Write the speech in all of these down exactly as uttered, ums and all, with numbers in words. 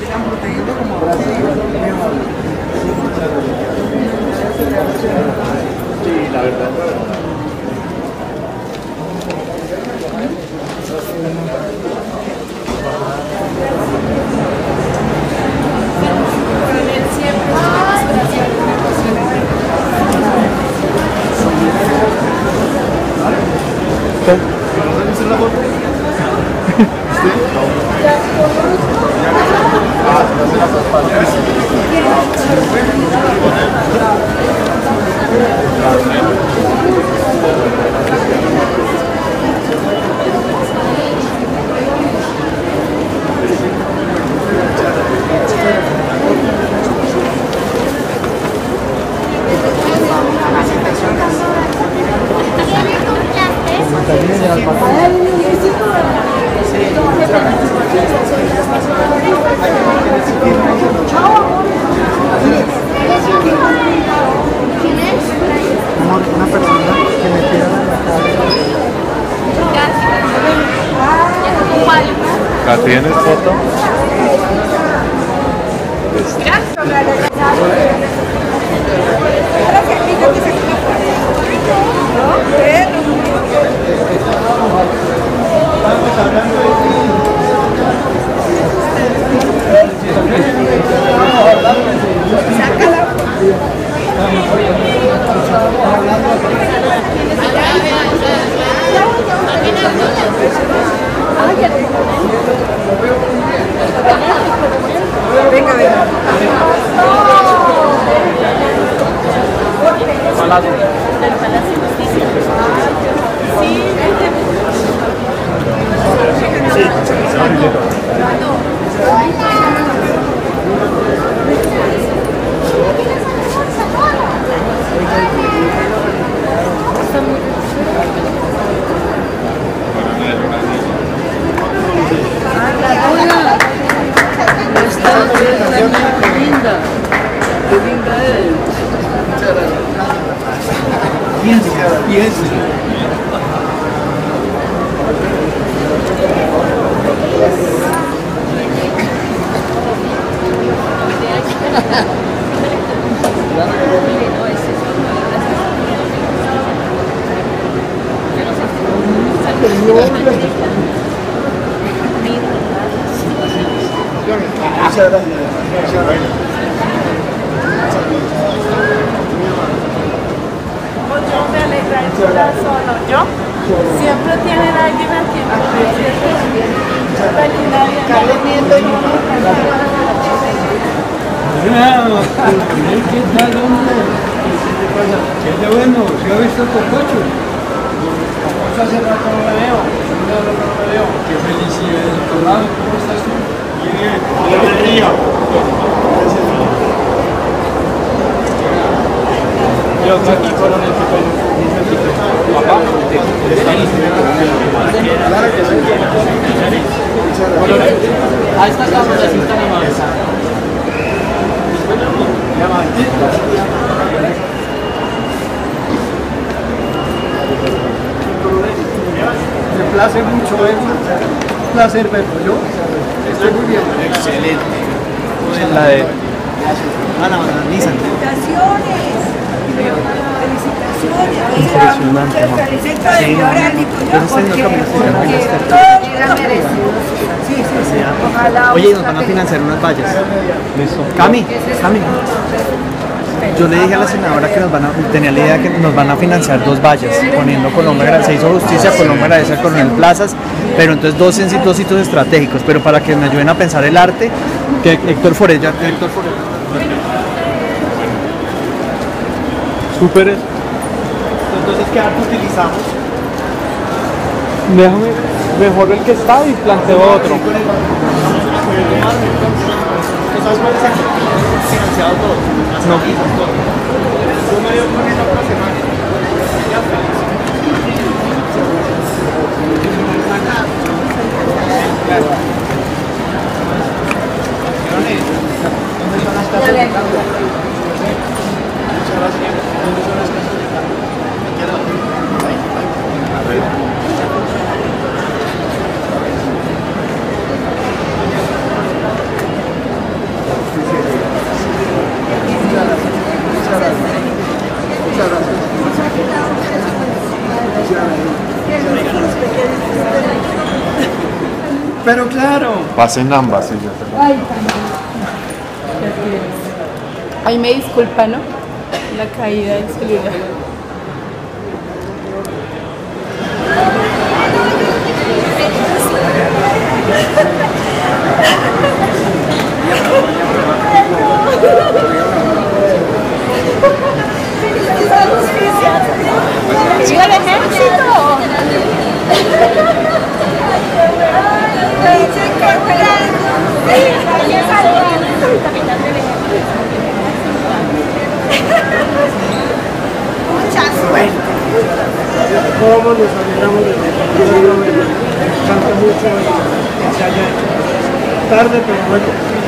sigan protegiendo como sí, la verdad. ¿Qué? ¿No se la foto? Ah, se la una persona que me tira ¿La tienes foto? Venga, venga. Yo siempre tienen alguien a quien Carlos Nieto y ¿Qué tal, hombre? ¿Qué de bueno? ¿Se ha visto tu coche? Hace rato no me veo. Hace rato no me veo. Qué felicidad de tu lado. ¿Cómo estás tú? Bien, bien. Yo aquí con el papá. A esta cámara sí está nomás. Me place mucho verlo. Un placer verlo. Yo estoy muy bien. Excelente. La de... Ana, Nissan. Felicitaciones. Impresionante, ¿no? Sí, Sí, sí, sí. Oye, nos van a financiar unas vallas. Listo. Cami, Cami. Yo le dije a la senadora que nos van a, tenía la idea que nos van a financiar dos vallas, poniendo Colombia, se hizo justicia, Colombia agradece al Coronel Plazas, pero entonces dos, dos sitios estratégicos, pero para que me ayuden a pensar el arte, que Héctor Forella, Héctor Forella. Súper. Entonces, ¿qué arte utilizamos? Déjame mejor el que está y planteo otro. ¿Sabes cuál es el financiado todo? Las No. camisas, todo. Yo me dio con esa otra semana. Ya feliz. ¿Dónde son las casas de cambio? Muchas gracias. ¿Dónde son las casas de cambio? Aquí a la ahí, ahí. A ver. claro. Pasen ambas, sí, ya está. Ay, Ay, me disculpa, ¿no? La caída del celular. ¡Viva el ejército! Mucha suerte. ¿Cómo nos alegramos de que tanto mucho se haya hecho? Tarde, pero bueno.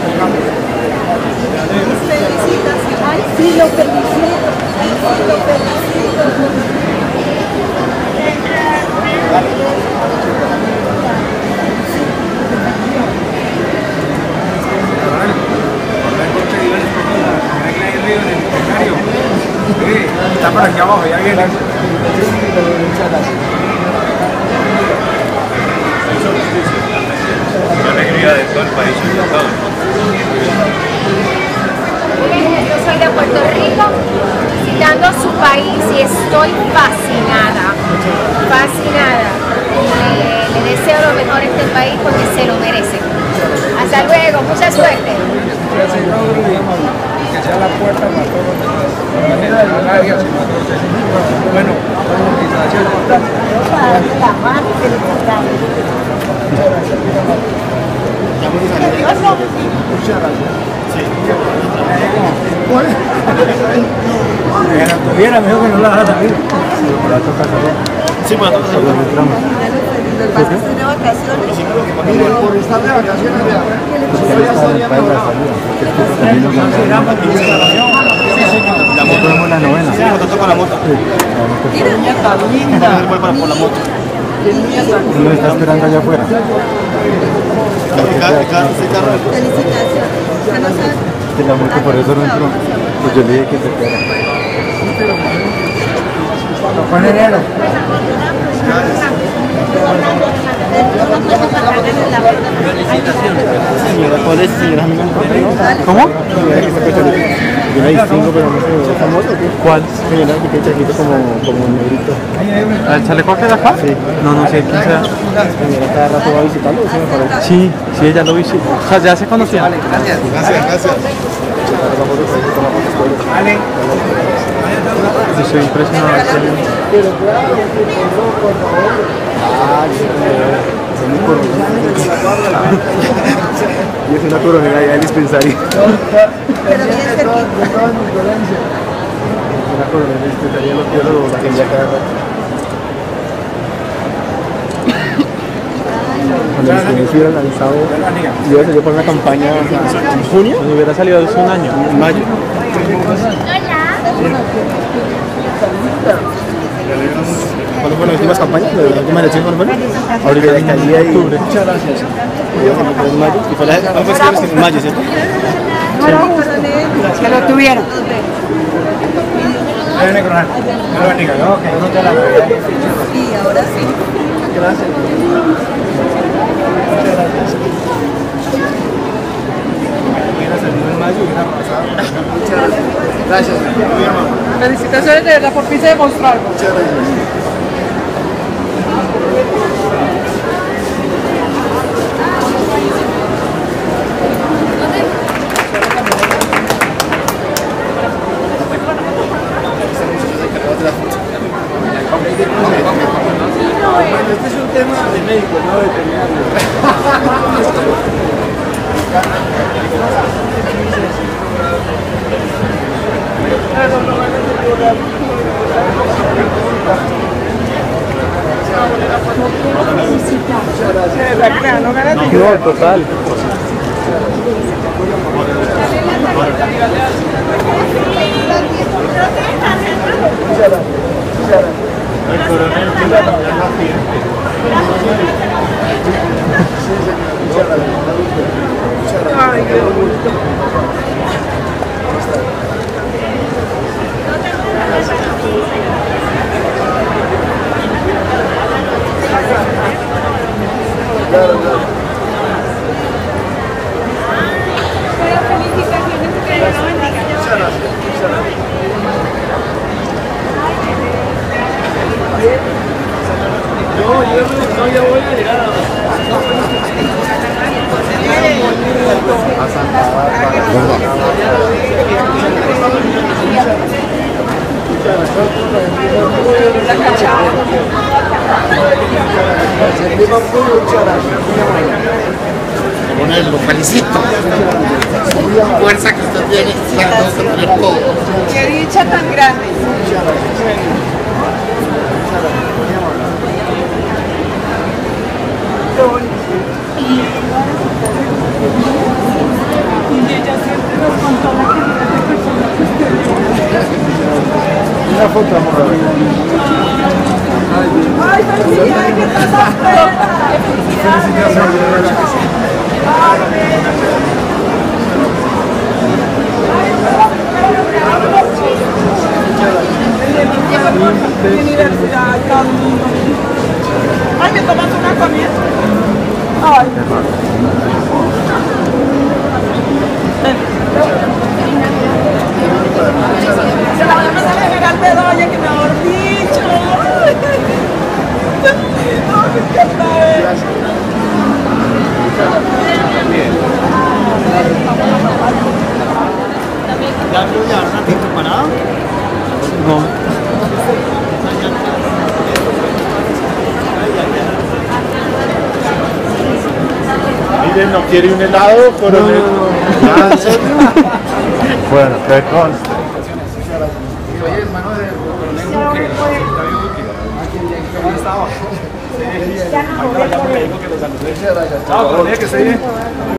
Felicitaciones. Ay, sí, lo felicito. Ay, sí, lo felicito. Está por aquí abajo, ya viene. La alegría de todo el país y de todo. Yo soy de Puerto Rico, visitando su país y estoy fascinada, fascinada. Le, le deseo lo mejor a este país porque se lo merece. Hasta luego, mucha suerte. Que sea la puerta para todos los demás. De manera de llegar y así bueno, muchas gracias. Sí. Que la tuviera mejor que no la haga también. Sí, para todos. ¿Vas a estar de vacaciones? Mire, por estar de vacaciones, vea. Yo ya estaría mejorado. La moto es la novena. Sí, me tocó con la moto. Mira, está linda. Voy para por la moto. Lo está esperando allá afuera. Felicitaciones. Ya no sabes. Que la moto por eso no entró. Pues yo le dije que se quedara. Fue en enero. ¿Cómo? Yo la distingo, pero no sé, ¿es famoso o qué? ¿Cuál? Que viene aquí, que chajito como, como un negrito. ¿El chaleco que de acá? Sí. No, no sé quién sea. Señora cada rato va a visitarlo, ¿sí me parece? Sí, sí, ella lo visitó. O sea, ya se conocían. Gracias, gracias. Ale. Yo estoy impresionado. Pero claro, por favor. Ah, es una coronel. Y es una coronel allá del dispensario. Pero bien cerquita. Una coronel del dispensario, los biólogos, la que ya cada rato. Cuando el dispensario hubiera lanzado, yo salió por una campaña en junio, Cuando hubiera salido hace un año. en mayo. ¿Cuándo fueron las últimas campañas? ¿Las últimas elecciones cuándo fueron? Ahorita de alcaldía y octubre. Muchas gracias. En mayo. Y fue la fue en mayo, ¿cierto? Que lo tuvieron. Viene con algo. No lo bendiga, ¿no? Que no te la vea. Sí, ahora sí. Gracias. Muchas gracias. Hubiera salido en mayo y hubiera pasado. Muchas gracias. Gracias, mi hermano. Felicitaciones de verdad por fin se demostraron. Muchas gracias. Este es un tema de médico, no veterinario. No, total. Bueno, lo felicito. Fuerza que usted tiene, gracias. Todo. Qué dicha tan grande. Y ella siempre nos contó la cantidad de personas que usted Una foto, amor. Ay, felicidades, que estás afuera. Universidad, camino. Ay, me tomas una comida. Ay. Se la voy a mandar a general Bedoya, que mejor dicho. No, me encanta él. ¿Ya lo llevaron a Tinto Parado? No. Miren, ¿no quiere un helado, coronel? ¿Ah, en serio? Bueno, qué consta. Oye, hermano del coronel Duque, David Duque. ¿Cómo estaba? Sí. Ahí me dijo que lo saludé. Chao, coronel, que esté bien.